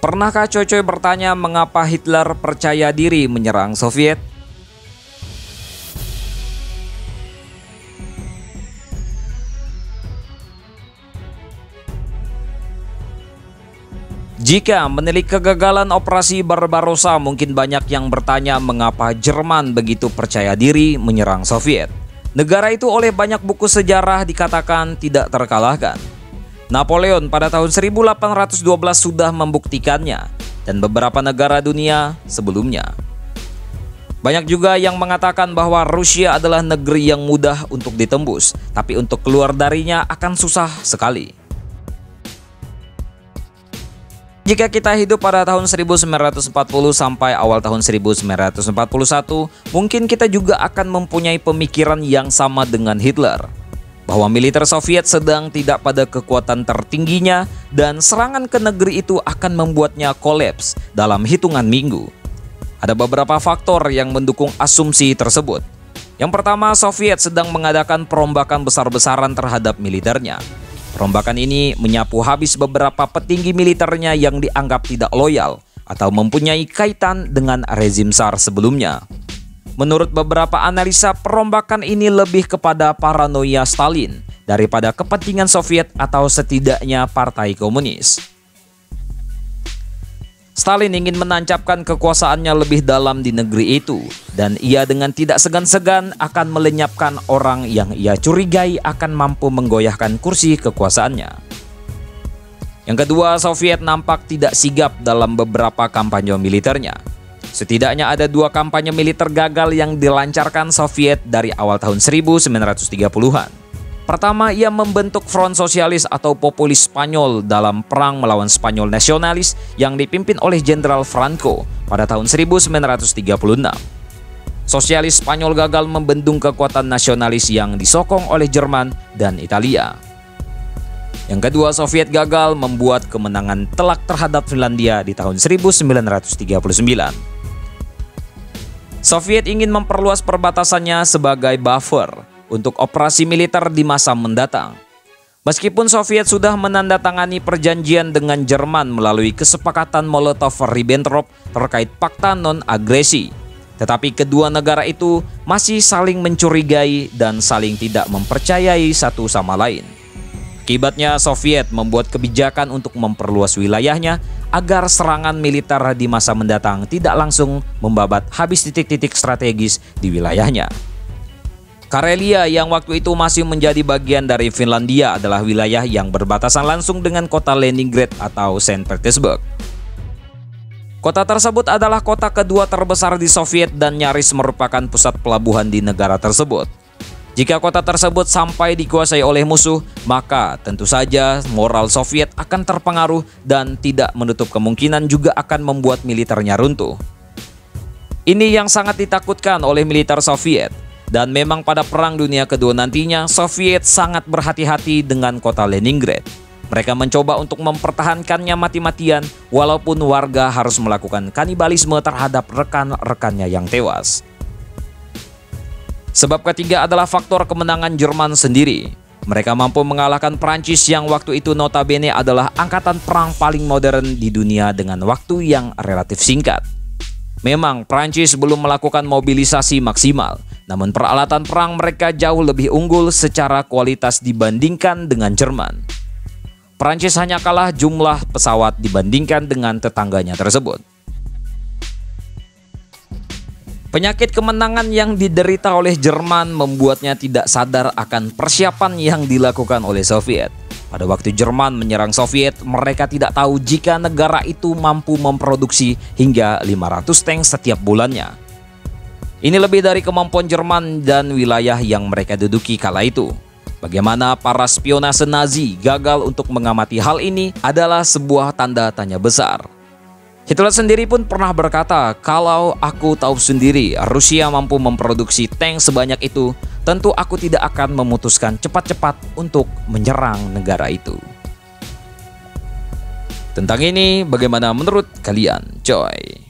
Pernahkah coy-coy bertanya mengapa Hitler percaya diri menyerang Soviet? Jika menilik kegagalan operasi Barbarossa, mungkin banyak yang bertanya mengapa Jerman begitu percaya diri menyerang Soviet. Negara itu oleh banyak buku sejarah dikatakan tidak terkalahkan. Napoleon pada tahun 1812 sudah membuktikannya, dan beberapa negara dunia sebelumnya. Banyak juga yang mengatakan bahwa Rusia adalah negeri yang mudah untuk ditembus, tapi untuk keluar darinya akan susah sekali. Jika kita hidup pada tahun 1940 sampai awal tahun 1941, mungkin kita juga akan mempunyai pemikiran yang sama dengan Hitler, bahwa militer Soviet sedang tidak pada kekuatan tertingginya dan serangan ke negeri itu akan membuatnya kolaps dalam hitungan minggu. Ada beberapa faktor yang mendukung asumsi tersebut. Yang pertama, Soviet sedang mengadakan perombakan besar-besaran terhadap militernya. Perombakan ini menyapu habis beberapa petinggi militernya yang dianggap tidak loyal atau mempunyai kaitan dengan rezim Tsar sebelumnya. Menurut beberapa analisa, perombakan ini lebih kepada paranoia Stalin daripada kepentingan Soviet atau setidaknya Partai Komunis. Stalin ingin menancapkan kekuasaannya lebih dalam di negeri itu, dan ia dengan tidak segan-segan akan melenyapkan orang yang ia curigai akan mampu menggoyahkan kursi kekuasaannya. Yang kedua, Soviet nampak tidak sigap dalam beberapa kampanye militernya. Setidaknya ada 2 kampanye militer gagal yang dilancarkan Soviet dari awal tahun 1930-an. Pertama, ia membentuk Front Sosialis atau Populis Spanyol dalam perang melawan Spanyol nasionalis yang dipimpin oleh Jenderal Franco pada tahun 1936. Sosialis Spanyol gagal membendung kekuatan nasionalis yang disokong oleh Jerman dan Italia. Yang kedua, Soviet gagal membuat kemenangan telak terhadap Finlandia di tahun 1939. Soviet ingin memperluas perbatasannya sebagai buffer untuk operasi militer di masa mendatang. Meskipun Soviet sudah menandatangani perjanjian dengan Jerman melalui kesepakatan Molotov-Ribbentrop terkait fakta non-agresi, tetapi kedua negara itu masih saling mencurigai dan saling tidak mempercayai satu sama lain. Akibatnya, Soviet membuat kebijakan untuk memperluas wilayahnya agar serangan militer di masa mendatang tidak langsung membabat habis titik-titik strategis di wilayahnya. Karelia yang waktu itu masih menjadi bagian dari Finlandia adalah wilayah yang berbatasan langsung dengan kota Leningrad atau Saint Petersburg. Kota tersebut adalah kota kedua terbesar di Soviet dan nyaris merupakan pusat pelabuhan di negara tersebut. Jika kota tersebut sampai dikuasai oleh musuh, maka tentu saja moral Soviet akan terpengaruh dan tidak menutup kemungkinan juga akan membuat militernya runtuh. Ini yang sangat ditakutkan oleh militer Soviet, dan memang pada Perang Dunia Kedua nantinya Soviet sangat berhati-hati dengan kota Leningrad. Mereka mencoba untuk mempertahankannya mati-matian walaupun warga harus melakukan kanibalisme terhadap rekan-rekannya yang tewas. Sebab ketiga adalah faktor kemenangan Jerman sendiri. Mereka mampu mengalahkan Prancis yang waktu itu notabene adalah angkatan perang paling modern di dunia dengan waktu yang relatif singkat. Memang Prancis belum melakukan mobilisasi maksimal, namun peralatan perang mereka jauh lebih unggul secara kualitas dibandingkan dengan Jerman. Prancis hanya kalah jumlah pesawat dibandingkan dengan tetangganya tersebut. Penyakit kemenangan yang diderita oleh Jerman membuatnya tidak sadar akan persiapan yang dilakukan oleh Soviet. Pada waktu Jerman menyerang Soviet, mereka tidak tahu jika negara itu mampu memproduksi hingga 500 tank setiap bulannya. Ini lebih dari kemampuan Jerman dan wilayah yang mereka duduki kala itu. Bagaimana para spionase Nazi gagal untuk mengamati hal ini adalah sebuah tanda tanya besar. Hitler sendiri pun pernah berkata, kalau aku tahu sendiri Rusia mampu memproduksi tank sebanyak itu, tentu aku tidak akan memutuskan cepat-cepat untuk menyerang negara itu. Tentang ini, bagaimana menurut kalian, coy?